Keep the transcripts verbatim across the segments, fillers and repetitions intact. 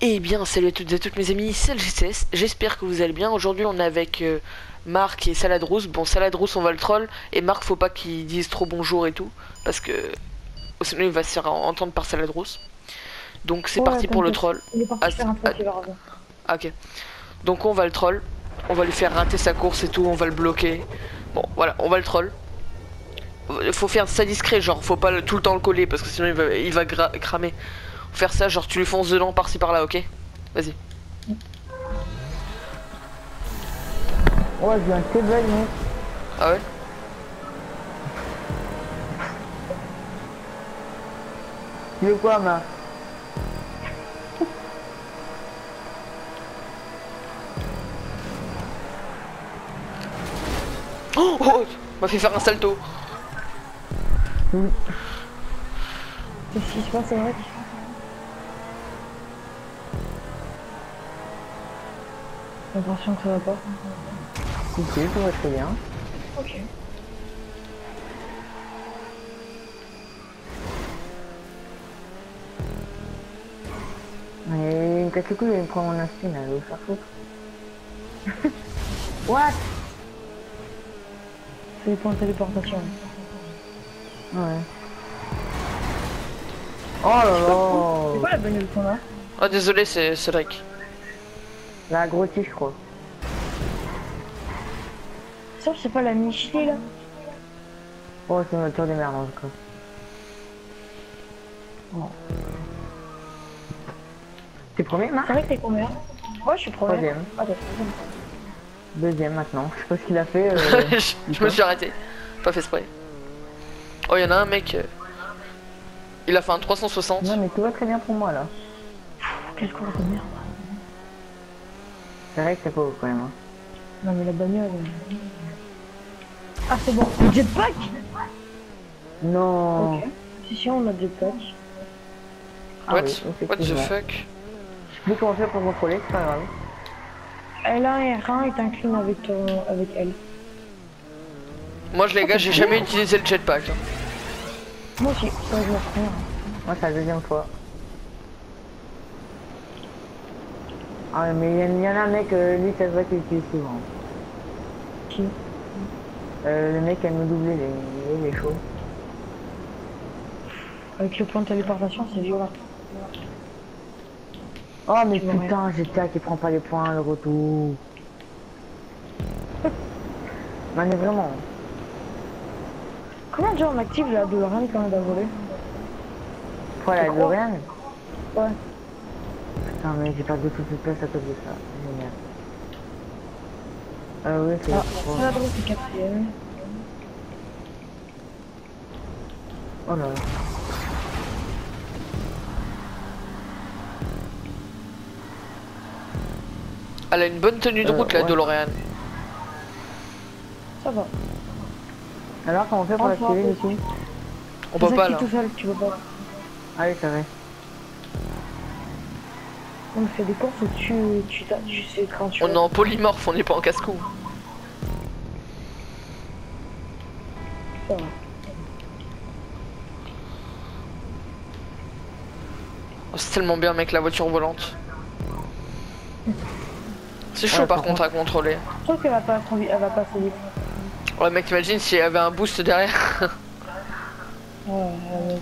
Eh bien, salut à toutes et à toutes mes amis, c'est le G C S, j'espère que vous allez bien. Aujourd'hui on est avec euh, Marc et Saladrousse. Bon, Saladrousse on va le troll, et Marc faut pas qu'il dise trop bonjour et tout, parce que sinon il va se faire entendre par Saladrousse. Donc c'est Ouais, parti pour le t'inquiète. troll. Il est parti Ah, faire un ah, truc, il va revenir. ah, ok. Donc on va le troll, on va lui faire rater sa course et tout, on va le bloquer. Bon, voilà, on va le troll. Faut faire ça discret, genre faut pas le, tout le temps le coller, parce que sinon il va, il va cramer. Faut faire ça, genre tu lui fonces dedans par-ci par-là, ok? Vas-y. Ouais, je viens de te mec. Ah ouais? Tu veux quoi, ma? Oh, oh, m'a fait faire un salto. Oui. Qu'est-ce qui se passe, c'est vrai? J'ai l'impression que ça va pas. Si, si, tout va très bien. Ok. Mais il me casse le cou, il va me prendre mon instinct, là, il va faire foutre. What? C'est des points de téléportation. Ouais. Oh là C'est là. quoi la bagnole qu'on a? Ah désolé, c'est Cédric. La grosse, je crois. Ça, c'est pas la Michelet là? Oh, c'est une voiture de merde en tout cas. Oh. T'es premier, Marc? C'est vrai que t'es combien? Ouais, je suis premier. Troisième. Ah, t'es troisième. Deuxième maintenant. Je sais pas ce qu'il a fait. Euh... je, je me suis arrêté. Pas fait spray. Oh, y'en a un mec. Euh, il a fait un trois cent soixante. Non, mais tout va très bien pour moi là. Quel cours de merde. C'est vrai que c'est pas beau quand même. Hein. Non, mais la bagnole. Elle... Ah, c'est bon. Le jetpack? Non. Ok. Si, si, on a le jetpack. Ah, What? oui, What the effectivement. fuck? Je sais plus comment faire pour contrôler, c'est pas grave. L un et R un est inclus avec, ton... avec elle. Moi, les gars, j'ai jamais utilisé le jetpack. Hein. Moi aussi, ça je me prends. Moi, c'est la deuxième fois. Ah, mais il y, y en a un mec, euh, lui, ça se voit qu'il utilise souvent. Qui? Euh, le mec, elle me doublait, il est, il est chaud. Avec le point de téléportation, c'est violent. Oh, mais Tu vois putain, G T A qui prend pas les points, le retour. Non, mais vraiment. Comment déjà on active la DeLorean quand on va voler? Quoi, la crois DeLorean? Ouais. Putain, mais j'ai perdu toute cette place à cause de ça. Génial. Euh, oui, c'est... Ah, bon. la droite c'est quatrième. Oh là là. Elle a une bonne tenue de Euh, route, la ouais. DeLorean. Ça va. Alors, comment on fait pour Enfin, l'activer c'est- ici? On peut pas là. tout seul, tu peux pas. Ah oui, c'est vrai. On fait des courses où tu, tu, t'as- tu sais quand tu On vas. est en polymorphe, on n'est pas en casse-cou. Ça va. Oh, c'est tellement bien, mec, la voiture volante. C'est chaud Ouais, par par contre à contrôler. Je trouve qu'elle va pas trop vite, elle va pas assez vite. Ouais, mec, t'imagines s'il y avait un boost derrière. Ouais, ouais.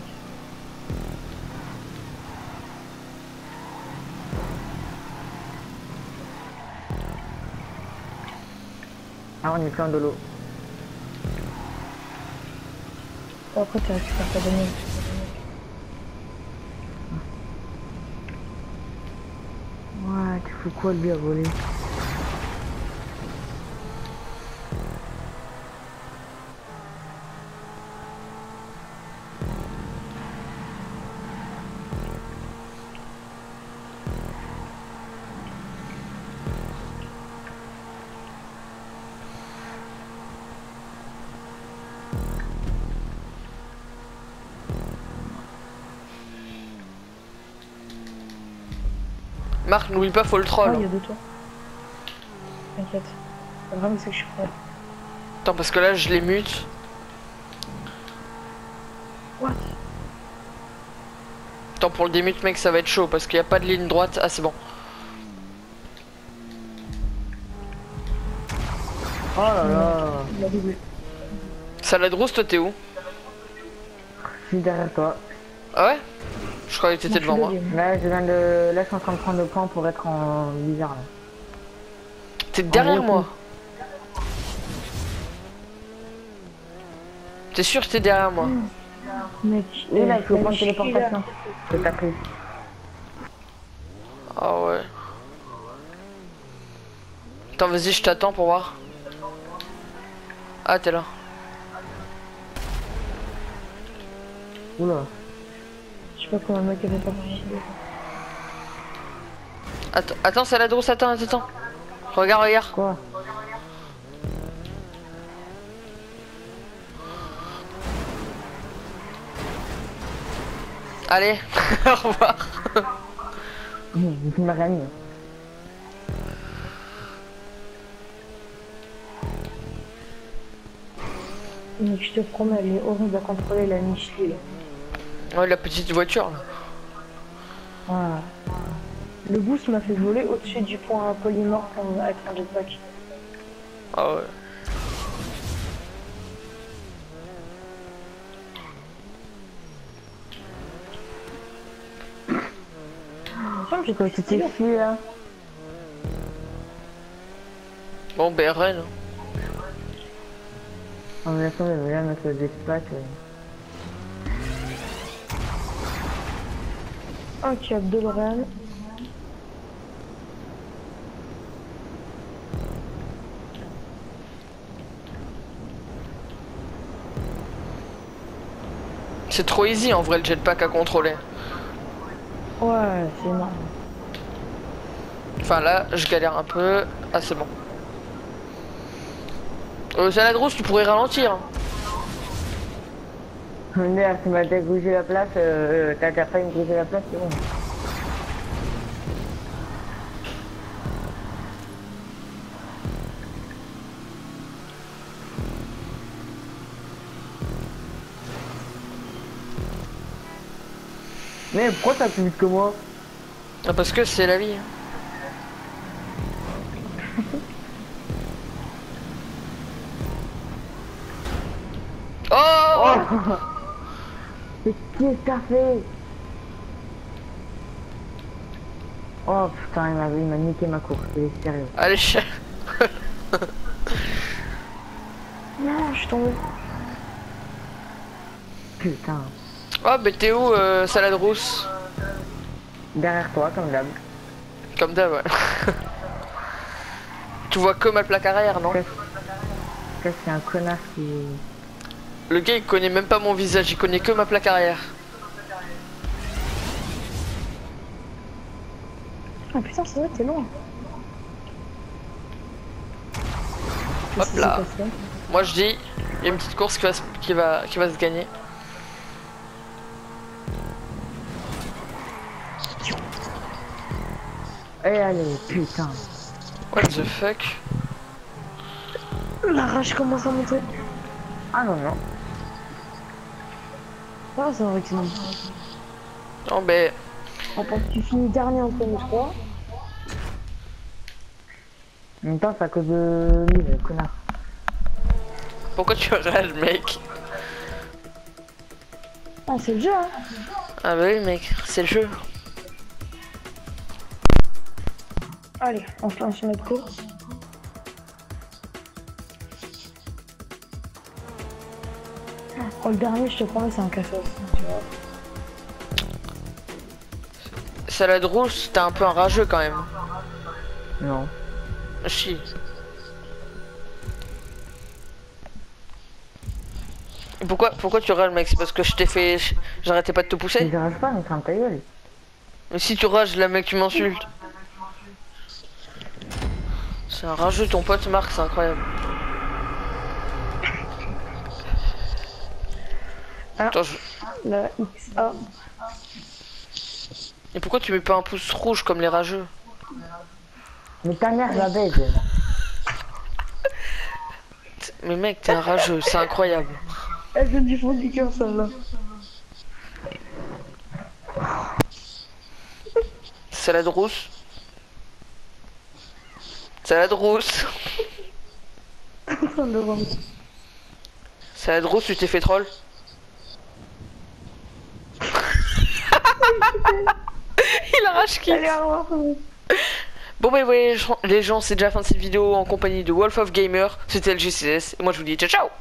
Ah, on est plein de l'eau. Bon, après tu récupères ta bagnole. Ouais, tu fais quoi lui à voler? Marc, n'oublie pas, faut le Ah, troll. il y a deux tours. T'inquiète. Vraiment, c'est que je suis prêt. Attends, parce que là, je les mute. What? Attends, pour le démute, mec, ça va être chaud parce qu'il n'y a pas de ligne droite. Ah, c'est bon. Oh là là. Il a doublé. Saladrousse, toi, t'es où? Je suis derrière toi. Ah ouais? Je croyais que t'étais devant moi. Là, je viens de. Là, je suis en train de prendre le point pour être en bizarre là. T'es derrière gros, moi. T'es sûr que t'es derrière moi? Mec, Et là, il faut la prendre chie, là. téléportation. Je t'ai pris. Ah ouais. Attends, vas-y, je t'attends pour voir. Ah, t'es là. Oula. Je sais pas comment le mec avait pas pris. Attends, attends, Saladrousse, attends, attends, attends. Regarde, regarde. Quoi? Allez, au revoir. Il m'a rien mis. Mec, je te promets, elle est horrible à contrôler la Michli là. Ouais, la petite voiture là. Voilà. Le boost m'a fait voler au-dessus du point polymorphe avec un jetpack. Ah ouais. Enfin, j'ai pas été C'est fou là. Bon, ben, Rennes. En même temps, il va là mettre le jetpack. Un cap de Lorraine. C'est trop easy en vrai le jetpack à contrôler. Ouais, c'est énorme. Enfin là, je galère un peu. Ah, c'est bon. Euh, Saladrousse, tu pourrais ralentir. Merde, tu m'as dégougé la place. Euh, T'as t'as failli me griser la place, c'est bon. Mais pourquoi t'as plus vite que moi? Ah, parce que c'est la vie. Oh, Oh. Mais qu'est-ce que t'as fait? Oh putain, il m'a il m'a niqué ma course, c'est sérieux. allez, je... Non, je suis tombé. Putain. Oh, mais t'es où, euh, Saladrousse? Derrière toi, comme d'hab. Comme d'hab, ouais. Tu vois que ma plaque arrière, non? Qu'est-ce qu'est-ce qu'il y a un connard qui... Le gars, il connaît même pas mon visage, il connaît que ma plaque arrière. Ah putain, c'est vrai, t'es loin. Hop Qu'est-ce qui là. s'est passé? Moi je dis, il y a une petite course qui va, se- qui va, qui va se gagner. Eh allez, putain. What the fuck? La rage commence à monter. Ah non, non. Ah, c'est vrai que c'est non. Non, mais On pense que tu finis dernier entre nous trois. En même temps, c'est à cause de lui, le connard. pourquoi tu râles, mec? Ah, c'est le jeu, hein. Ah bah oui, mec, c'est le jeu. Allez, on se lance sur notre course. Oh, le dernier, je te promets, c'est un cassos. Tu vois. Saladrousse, t'es un peu un rageux quand même. Non. Si. Et Pourquoi, pourquoi tu râles, mec? C'est parce que je t'ai fait... J'arrêtais pas de te Je pousser? dérange pas, mais ferme ta gueule. Mais si tu rages, là, mec, tu m'insultes. C'est un rageux, ton pote, Marc, c'est incroyable. Ah. Attends, je... La X A. Et pourquoi tu mets pas un pouce rouge comme les rageux? Mais ta mère, la baise. Mais mec, t'es un rageux, c'est incroyable. Elle vient du fond du cœur, celle-là. Salade rousse. Salade rousse. Salade rousse, tu t'es fait troll. Il arrache qui. Allez, au revoir. Bon bah ouais, les gens, c'est déjà la fin de cette vidéo en compagnie de Wolf of Gamer. C'était L G C S. Et moi je vous dis ciao ciao.